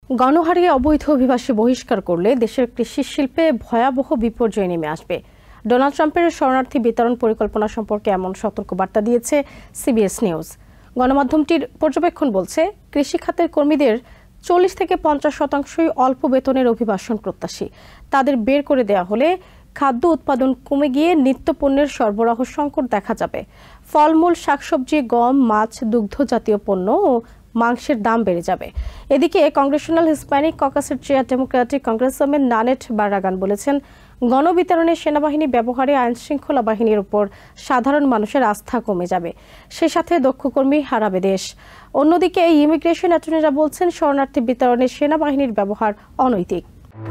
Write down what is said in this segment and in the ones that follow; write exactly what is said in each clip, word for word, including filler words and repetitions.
গণহারে অবৈধ অভিবাসী বহিষ্কার করলে দেশের কৃষি শিল্পে ভয়াবহ বিপর্যয় নেমে আসবে। ডোনাল্ড ট্রাম্পের শরণার্থী বিতরণ পরিকল্পনা সম্পর্কে এমন সতর্কবার্তা দিয়েছে সিবিএস নিউজ। গণমাধ্যমটির পর্যবেক্ষণ বলছে, কৃষি খাতের কর্মীদের চল্লিশ থেকে পঞ্চাশ শতাংশই অল্প বেতনের অভিবাসন প্রত্যাশী। তাদের বের করে দেওয়া হলে খাদ্য উৎপাদন কমে গিয়ে নিত্যপণ্যের সরবরাহ সংকট দেখা যাবে। ফলমূল, শাকসবজি, গম, মাছ, দুগ্ধ জাতীয় পণ্য ও মাংসের দাম বেড়ে যাবে। এদিকে কংগ্রেশনাল হিসপ্যানিক ককাসের chair Democratic congressman Nanette Barragan বলেছেন, গণবিতরণে সেনাবাহিনী ব্যবহারে আইনশৃঙ্খলা বাহিনীর উপর সাধারণ মানুষের আস্থা কমে যাবে, সে সাথে দক্ষ কর্মী হারাবে দেশ। অন্যদিকে এই ইমিগ্রেশন অ্যাটর্নিরা বলছেন, শরণার্থী বিতরণে সেনাবাহিনীর ব্যবহার অনৈতিক।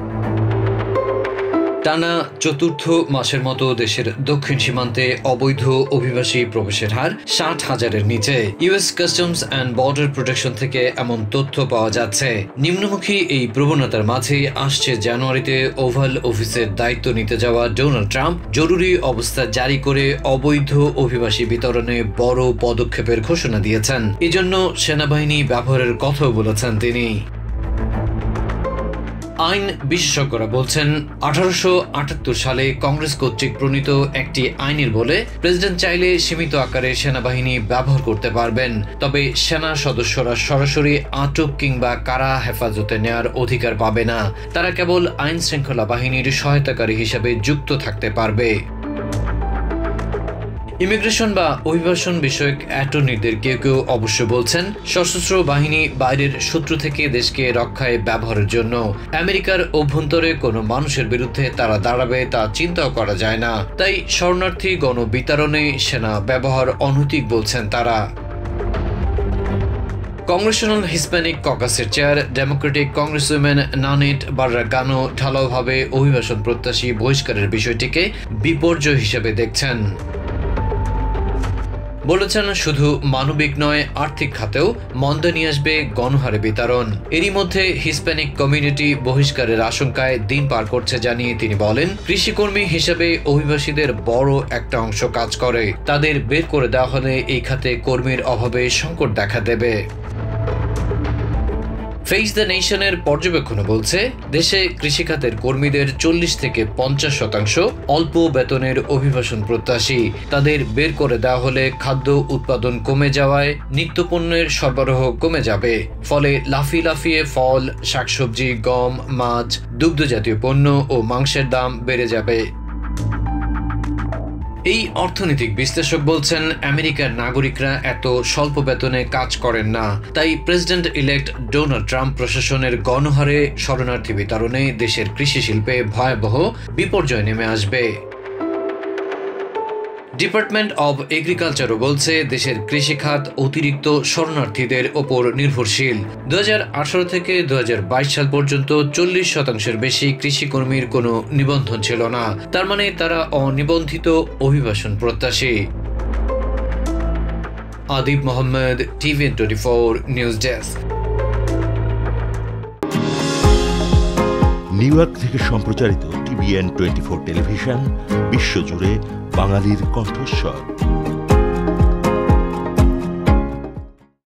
টানা চতুর্থ মাসের মতো দেশের দক্ষিণ সীমান্তে অবৈধ অভিবাসী প্রবেশের হার ষাট হাজারের নিচে। US customs and border protection থেকে এমন তথ্য পাওয়া যাচ্ছে। নিম্নমুখী এই প্রবণতার মাঝে আসছে জানুয়ারিতে ওভাল অফিসের দায়িত্ব নিতে যাওয়া ডোনাল্ড ট্রাম্প জরুরি অবস্থা জারি করে অবৈধ অভিবাসী বিতরণে বড় পদক্ষেপের ঘোষণা দিয়েছেন। এজন্য সেনাবাহিনী ব্যবহারের কথাও বলেছেন তিনি। আইন বিশেষজ্ঞরা বলছেন, আঠারোশো আটাত্তর সালে কংগ্রেস কর্তৃক প্রণীত একটি আইনের বলে প্রেসিডেন্ট চাইলে সীমিত আকারে সেনাবাহিনী ব্যবহার করতে পারবেন, তবে সেনা সদস্যরা সরাসরি আটক কিংবা কারা হেফাজতে নেয়ার অধিকার পাবে না। তারা কেবল আইন শৃঙ্খলা বাহিনীর সহায়তাকারী হিসেবে যুক্ত থাকতে পারবে। ইমিগ্রেশন বা অভিবাসন বিষয়ক অ্যাটর্নিদের কেউ কেউ অবশ্য বলছেন, সশস্ত্র বাহিনী বাইরের শত্রু থেকে দেশকে রক্ষায় ব্যবহারের জন্য। আমেরিকার অভ্যন্তরে কোনো মানুষের বিরুদ্ধে তারা দাঁড়াবে তা চিন্তাও করা যায় না। তাই শরণার্থী গণবিতরণে সেনা ব্যবহার অনৈতিক বলছেন তারা। কংগ্রেশনাল হিসপ্যানিক ককাসের চেয়ার ডেমোক্রেটিক কংগ্রেসম্যান নানেট বারাগানো ঢালাওভাবে অভিবাসন প্রত্যাশী বহিষ্কারের বিষয়টিকে বিপর্যয় হিসেবে দেখছেন। বলেছেন, শুধু মানবিক নয়, আর্থিক খাতেও মন্দা নিয়ে আসবে গণহারে বিতরণ। এরই মধ্যে হিসপ্যানিক কমিউনিটি বহিষ্কারের আশঙ্কায় দিন পার করছে জানিয়ে তিনি বলেন, কৃষিকর্মী হিসেবে অভিবাসীদের বড় একটা অংশ কাজ করে। তাদের বের করে দেওয়া হলে এই খাতে কর্মীর অভাবে সংকট দেখা দেবে। ফেস দ্য নেশনের পর্যবেক্ষণ বলছে, দেশে কৃষিখাতের কর্মীদের চল্লিশ থেকে পঞ্চাশ শতাংশ অল্প বেতনের অভিবাসন প্রত্যাশী। তাদের বের করে দেওয়া হলে খাদ্য উৎপাদন কমে যাওয়ায় নিত্যপণ্যের সরবরাহ কমে যাবে। ফলে লাফিয়ে লাফিয়ে ফল, শাকসবজি, গম, মাছ, দুগ্ধ জাতীয় পণ্য ও মাংসের দাম বেড়ে যাবে। এই অর্থনৈতিক বিশ্লেষক বলছেন, আমেরিকার নাগরিকরা এত স্বল্প বেতনে কাজ করেন না। তাই প্রেসিডেন্ট ইলেক্ট ডোনাল্ড ট্রাম্প প্রশাসনের গণহারে শরণার্থী বিতরণে দেশের কৃষি শিল্পে ভয়াবহ বিপর্যয় নেমে আসবে। ডিপার্টমেন্ট অব এগ্রিকালচারও বলছে, দেশের কৃষিখাত অতিরিক্ত শরণার্থীদের ওপর নির্ভরশীল। দু হাজার আঠারো থেকে দু হাজার বাইশ সাল পর্যন্ত চল্লিশ শতাংশের বেশি কৃষিকর্মীর কোনো নিবন্ধন ছিল না। তার মানে তারা অনিবন্ধিত অভিবাসন প্রত্যাশী। Adib Mohammad, TVN twenty four news desk. New York থেকে সম্প্রচারিত টিভিএন টোয়েন্টি ফোর টেলিভিশন বিশ্বজুড়ে বাঙালির কণ্ঠস্বর।